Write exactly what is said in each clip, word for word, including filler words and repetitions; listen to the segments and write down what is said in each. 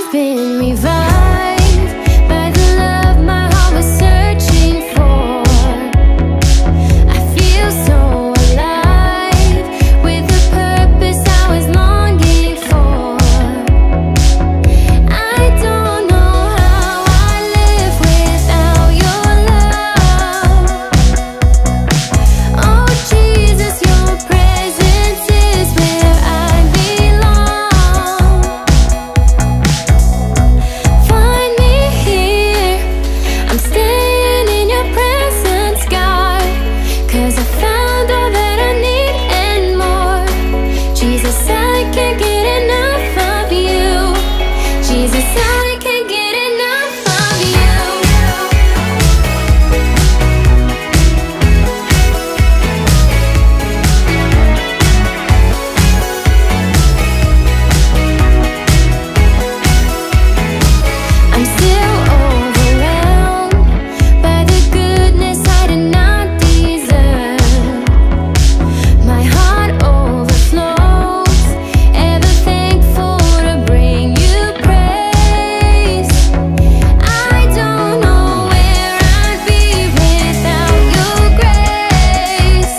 been revived by the love my heart was searching for. I feel so alive with the purpose I was longing for. I don't know how I live without your love. Oh Jesus, your presence is where I belong. Find me here, I'm staying in your presence, God, 'cause I found all that I need and more. Jesus, I can't get enough of you. Jesus, I can't get enough of you. I'm still overwhelmed by the goodness I did not deserve. My heart overflows, ever thankful to bring you praise. I don't know where I'd be without your grace.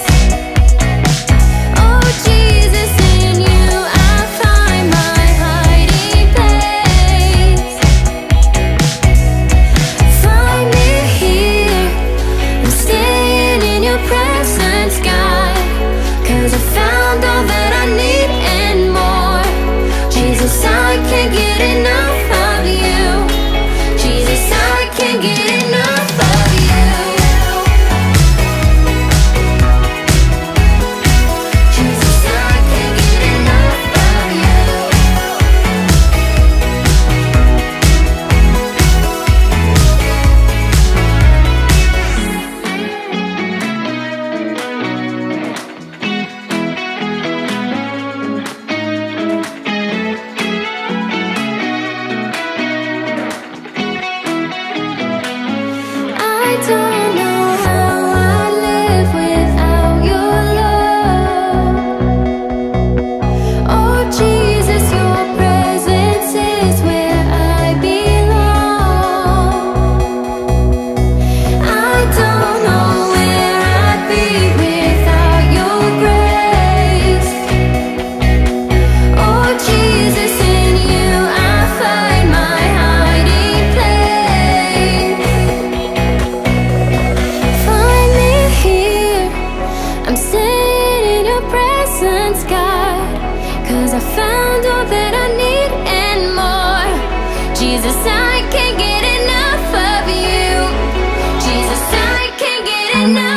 Oh Jesus, in you I find my hiding place. Find me here, I'm staying in your presence, God, 'cause I found all that I need and more. Jesus, I can't get enough of you. Jesus, I can't get enough of you. Jesus, I can't get enough of you. I don't know how I live without your love. Oh Jesus, your presence is where I belong. I don't know where I'd be without your grace. Oh Jesus, in you I find my hiding place. Find me here, I'm staying in your presence, God, 'cause I found all that I need and more. Jesus, I can't get enough of you. Jesus, I can't get enough.